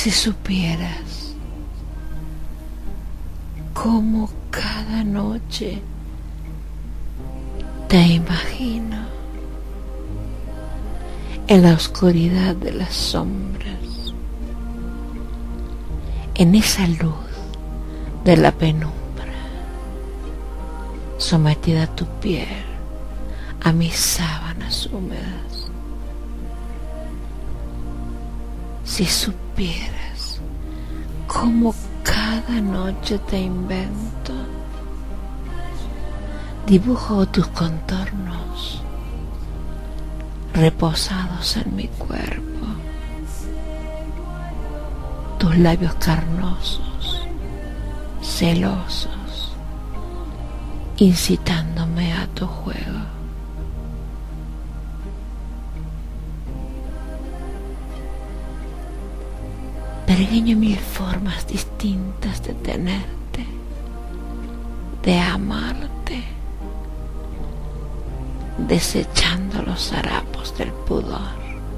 Si supieras cómo cada noche te imagino en la oscuridad de las sombras, en esa luz de la penumbra, sometida a tu piel, a mis sábanas húmedas. Si supieras cómo cada noche te invento, dibujo tus contornos reposados en mi cuerpo, tus labios carnosos, celosos, incitándome a tu juego. Pergeño mil formas distintas de tenerte, de amarte, desechando los harapos del pudor.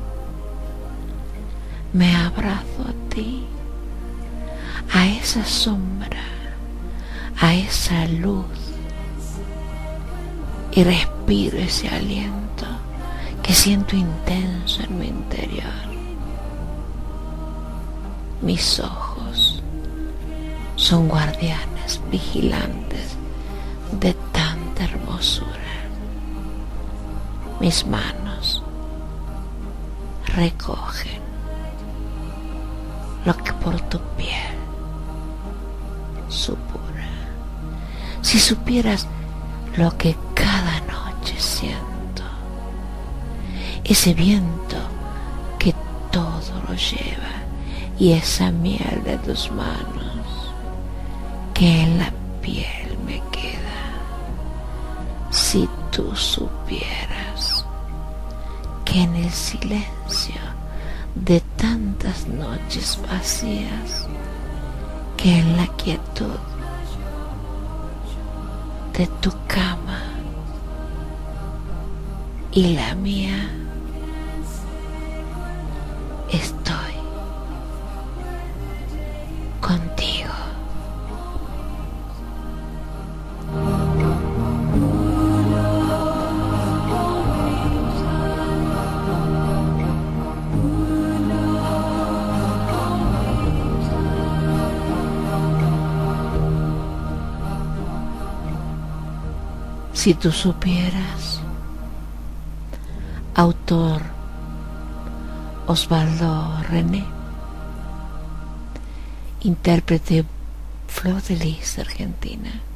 Me abrazo a ti, a esa sombra, a esa luz, y respiro ese aliento que siento intenso en mi interior. Mis ojos son guardianes vigilantes de tanta hermosura. Mis manos recogen lo que por tu piel supura. Si supieras lo que cada noche siento, ese viento que todo lo lleva, y esa miel de tus manos que en la piel me queda. Si tú supieras que en el silencio de tantas noches vacías, que en la quietud de tu cama y la mía, estoy contigo. Si tú supieras, autor Osvaldo René, intérprete Flor de Lis, Argentina.